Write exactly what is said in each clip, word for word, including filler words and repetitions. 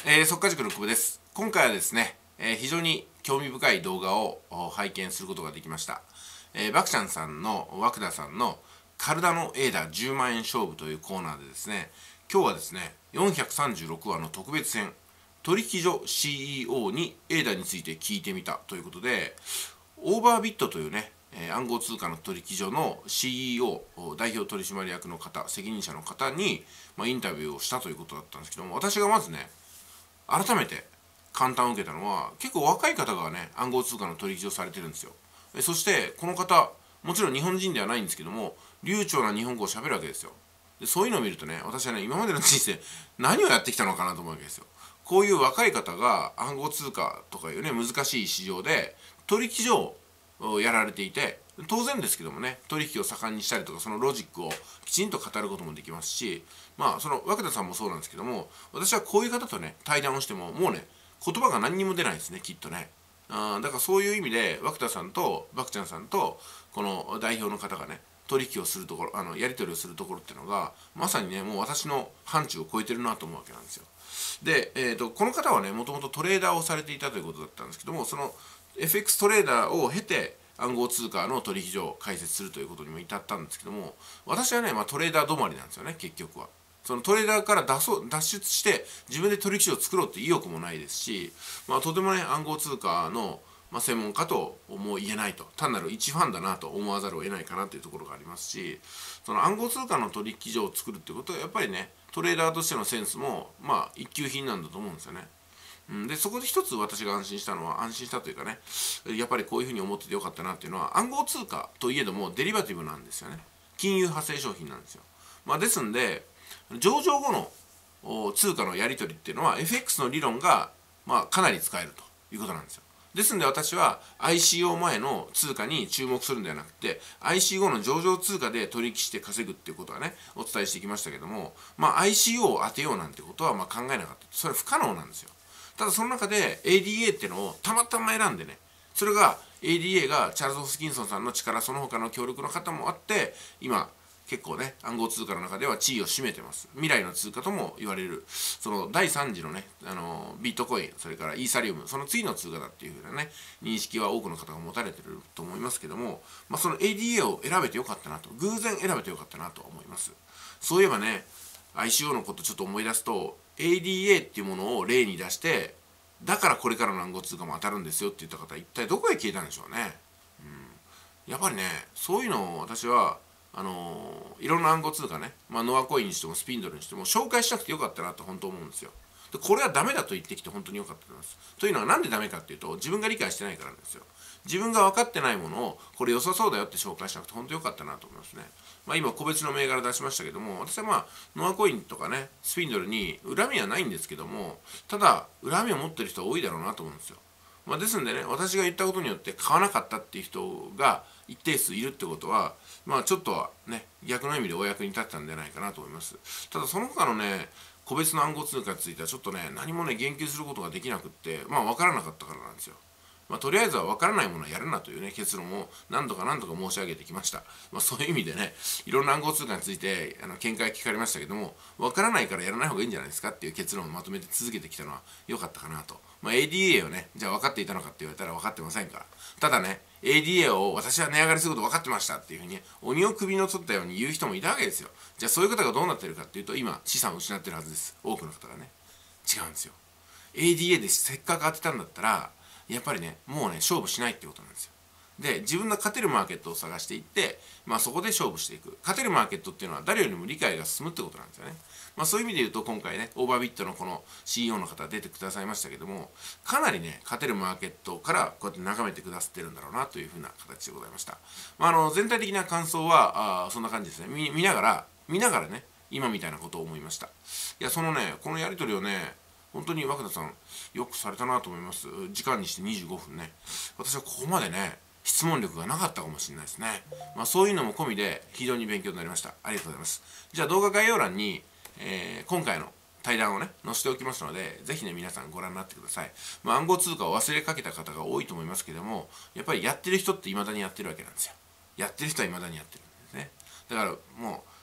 えー、速稼塾の久保です。今回はですね、えー、非常に興味深い動画を拝見することができました。えー、バクちゃんさんの涌田さんのカルダノエーダじゅうまんえん勝負というコーナーでですね、今日はですね、よんひゃくさんじゅうろくわの特別編、取引所 シーイーオー にエーダについて聞いてみたということで、オーバービットというね、暗号通貨の取引所の シーイーオー 代表取締役の方、責任者の方に、まあ、インタビューをしたということだったんですけども、私がまずね、改めて簡単を受けたのは、結構若い方がね、暗号通貨の取引所されてるんですよ。そしてこの方、もちろん日本人ではないんですけども、流暢な日本語を喋るわけですよ。でそういうのを見るとね、私はね、今までの人生何をやってきたのかなと思うわけですよ。こういう若い方が暗号通貨とかいうね、難しい市場で取引所をやられていて、当然ですけどもね、取引を盛んにしたりとか、そのロジックをきちんと語ることもできますし、まあその涌田さんもそうなんですけども、私はこういう方とね、対談をしてももうね、言葉が何にも出ないですね、きっとね。あだからそういう意味で涌田さんとバクちゃんさんとこの代表の方がね、取引をするところ、あのやり取りをするところっていうのがまさにね、もう私の範疇を超えてるなと思うわけなんですよ。で、えー、とこの方はね、もともとトレーダーをされていたということだったんですけども、その エフエックス トレーダーを経て暗号通貨の取引所を開設するということにも至ったんですけども、私はね、まあ、トレーダー止まりなんですよね、結局は。そのトレーダーから脱そう脱出して自分で取引所を作ろうって意欲もないですし、まあ、とてもね、暗号通貨の、まあ、専門家とも言えないと、単なる一ファンだなと思わざるを得ないかなというところがありますし、その暗号通貨の取引所を作るってことはやっぱりね、トレーダーとしてのセンスもまあ一級品なんだと思うんですよね。でそこで一つ私が安心したのは、安心したというかね、やっぱりこういうふうに思っててよかったなっていうのは、暗号通貨といえどもデリバティブなんですよね。金融派生商品なんですよ。まあ、ですんで上場後の通貨のやり取りっていうのは エフエックス の理論が、まあ、かなり使えるということなんですよ。ですんで私は アイシーオー 前の通貨に注目するんではなくて アイシーオー の上場通貨で取引して稼ぐっていうことはね、お伝えしてきましたけども、まあ、アイシーオー を当てようなんてことはまあ考えなかった。それは不可能なんですよ。ただその中で エーディーエー っていうのをたまたま選んでね、それが エーディーエー がチャールズ・ホスキンソンさんの力、その他の協力の方もあって今結構ね、暗号通貨の中では地位を占めてます。未来の通貨とも言われる、そのだいさん次のね、あのビットコイン、それからイーサリウム、その次の通貨だっていうふうなね、認識は多くの方が持たれてると思いますけども、まあ、その エーディーエー を選べてよかったなと、偶然選べてよかったなと思います。そういえばね、アイシーオー のことちょっと思い出すと、エーディーエー っていうものを例に出して、だからこれからの暗号通貨も当たるんですよって言った方、一体どこへ消えたんでしょうね。うん、やっぱりね、そういうのを私はあのー、いろんな暗号通貨ね、まあ、ノアコインにしてもスピンドルにしても紹介しなくてよかったなと本当思うんですよ。でこれはダメだと言ってきて本当によかったと思います。というのはなんでダメかっていうと、自分が理解してないからなんですよ。自分が分かってないものをこれ良さそうだよって紹介しなくて本当によかったなと思いますね。まあ、今個別の銘柄出しましたけども、私はまあノアコインとかねスピンドルに恨みはないんですけども、ただ恨みを持ってる人は多いだろうなと思うんですよ。まあ、ですんでね、私が言ったことによって買わなかったっていう人が一定数いるってことは、まあちょっとはね、逆の意味でお役に立ったんじゃないかなと思います。ただその他のね、個別の暗号通貨についてはちょっとね、何もね、言及することができなくって、まあ分からなかったからなんですよ。まあ、とりあえずは分からないものはやるなというね、結論を何度か何度か申し上げてきました。まあ、そういう意味でね、いろんな暗号通貨についてあの見解聞かれましたけども、分からないからやらない方がいいんじゃないですかっていう結論をまとめて続けてきたのは良かったかなと。まあ、エーディーエー をね、じゃあ分かっていたのかって言われたら分かってませんから。ただね、エーディーエー を私は値上がりすること分かってましたっていうふうに鬼を首の取ったように言う人もいたわけですよ。じゃあそういう方がどうなってるかっていうと、今資産を失ってるはずです。多くの方がね。違うんですよ。エーディーエー でせっかく当てたんだったら、やっぱりね、もうね、勝負しないってことなんですよ。で、自分の勝てるマーケットを探していって、まあ、そこで勝負していく。勝てるマーケットっていうのは誰よりも理解が進むってことなんですよね。まあ、そういう意味で言うと、今回ね、オーバービットのこの シーイーオー の方出てくださいましたけども、かなりね、勝てるマーケットからこうやって眺めてくださってるんだろうなというふうな形でございました。まあ、あの全体的な感想はあそんな感じですね。見、見ながら、見ながらね、今みたいなことを思いました。いや、そのね、このやり取りをね、本当に涌田さんよくされたなと思います。時間にしてにじゅうごふんね。私はここまでね、質問力がなかったかもしれないですね。まあそういうのも込みで非常に勉強になりました。ありがとうございます。じゃあ動画概要欄に、えー、今回の対談をね、載せておきますので、ぜひね、皆さんご覧になってください。まあ、暗号通貨を忘れかけた方が多いと思いますけども、やっぱりやってる人って未だにやってるわけなんですよ。やってる人は未だにやってるんですね。だからもう、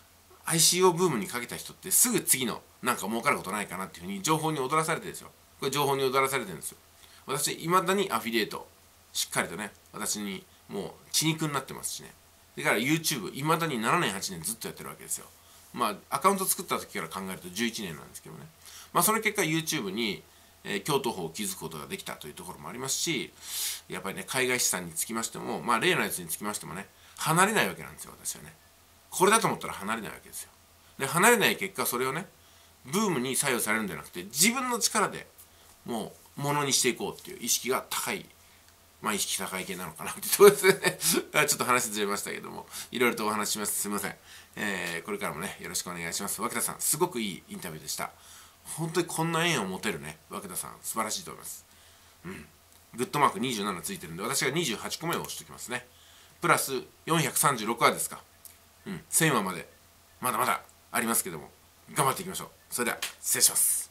アイシーオー ブームにかけた人ってすぐ次のなんか儲かることないかなっていうふうに情報に踊らされてるんですよ。これ情報に踊らされてるんですよ。私いまだにアフィリエイトしっかりとね、私にもう血肉になってますしね。だから YouTube いまだにななねんはちねんずっとやってるわけですよ。まあアカウント作った時から考えるとじゅういちねんなんですけどね。まあその結果 YouTube に、えー、京都法を築くことができたというところもありますし、やっぱりね海外資産につきましても、まあ例のやつにつきましてもね、離れないわけなんですよ私はね。これだと思ったら離れないわけですよ。で離れない結果、それをねブームに左右されるんじゃなくて、自分の力でもうものにしていこうっていう意識が高い、まあ意識高い系なのかなってところですねちょっと話ずれましたけども、いろいろとお話しします。すみません、えー、これからもねよろしくお願いします。脇田さんすごくいいインタビューでした。本当にこんな縁を持てるね脇田さん素晴らしいと思います。うん、グッドマークにじゅうななついてるんで、私がにじゅうはちこめを押しておきますね。プラスよんひゃくさんじゅうろくわですか。うん、せんわまでまだまだありますけども、頑張っていきましょう。それでは失礼します。